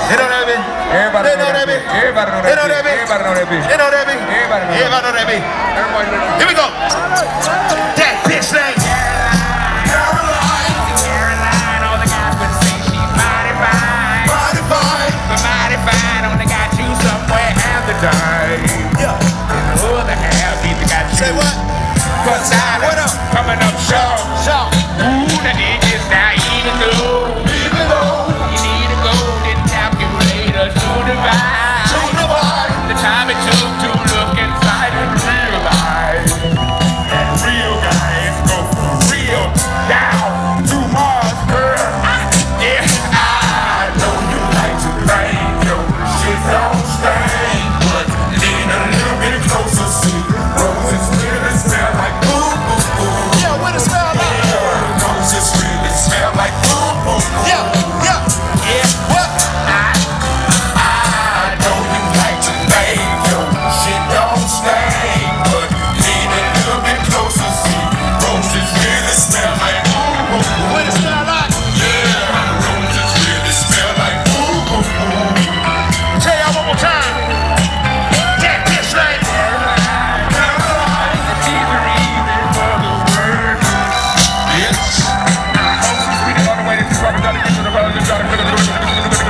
They know that bitch. Everybody know that bitch. Everybody know that bitch. Everybody know that bitch. They know that bitch. Everybody know that bitch. Here we go. That bitch name. Caroline, all the guys would say she's mighty fine. Mighty fine. But mighty fine only got you somewhere half the time. Yeah. And the other half either got you. Say what? But what up? Coming up short. Short. Ooh, the digits now even though. Even though. You need a golden calculator to divide. To divide. The time it took to look inside and realize that real guys go for real down to Mars, girl. Yeah, I know you like to think your shit don't stink, but lean a little bit closer, see roses really smell like boo boo boo. Yeah, what it smell like? Yeah, roses really smell like boo boo boo. Yeah, yeah, yeah. What? I know you like to think your shit don't stink, but lean a little bit closer, see roses really smell like boo boo boo. What it smell like? Yeah, roses really smell like boo boo boo. Tell y'all one more time. That bitch like Caroline. The teaser even for the word. Bitch. Oh, she's sweet all the way. She's probably got to get to the bottom. She's got to get to the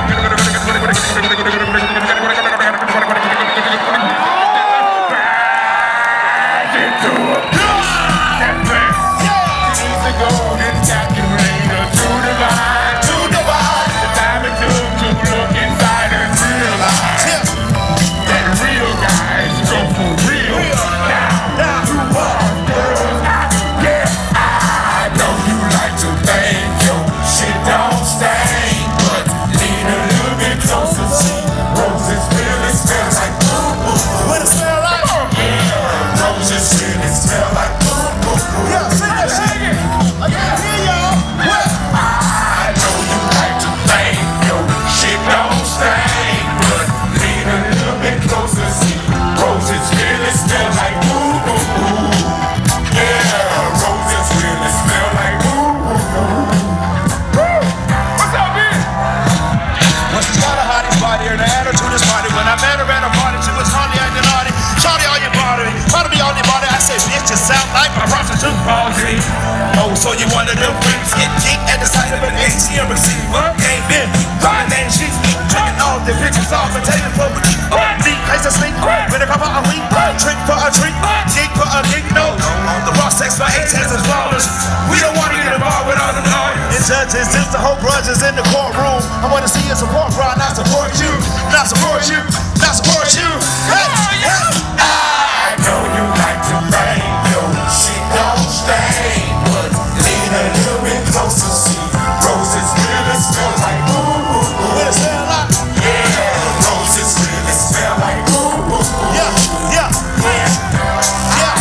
oh, so you one of them freaks get geek at the sight of an ATM receipt. Ain't been buying that shit, drinking all the pictures off and taking for a week. Deep place to sleep, with a couple of week, trick for a treat, geek for a geek. No, the raw sex for 8 cents is flawless. We don't want to get involved with all the lawyers and judges. Just to hold grudges in the courtroom. I want to see you support, bro, not support you, not support you, not support you. Hey, hey. I know you like to bang your shit don't stink, but lean a little bit closer, see roses really smell like boo boo boo. What it smell like? Yeah, roses really smell like boo boo boo. Yeah, yeah, yeah, yeah.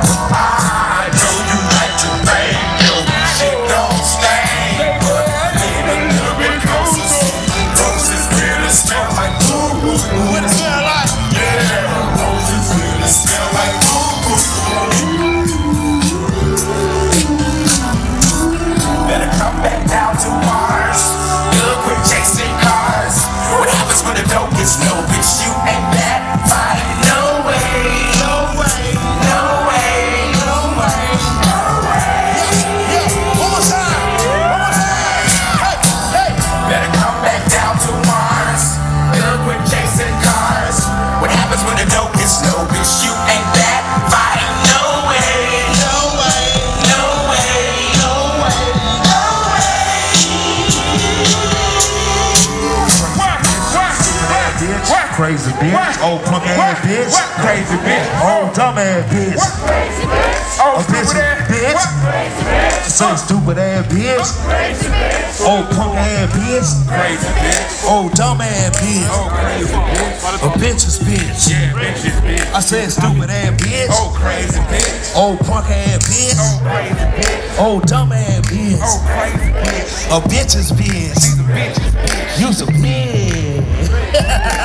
I know you like to bang your shit don't stink, but lean a little bit closer, see roses really smell like boo boo boo. What it smell like? Yeah, roses really smell like boo boo boo. Better come back down to Mars. Good quit chasing cars. What happens when the dope gets low? Bitch, you ain't that fine. No way, no way, no way, no way, no way. Yeah, one more time, one more time. Hey, hey. Better come back down to Mars. Good quit chasing cars. What happens when the dope gets low? Bitch, you ain't that fine. No way, no way, no way, no way. Crazy bitch, old punk ass bitch, crazy bitch, old dumb ass bitch, crazy bitch, old bitch, bitch, so stupid ass bitch, crazy bitch, old punk ass bitch, crazy bitch, old dumb ass bitch, oh crazy bitch, a bitch is bitch, yeah, bitch is bitch. I said stupid ass bitch, oh crazy bitch, old punk ass bitch, oh crazy bitch, old dumb ass bitch, oh crazy bitch, a bitch is bitch, you's a bitch.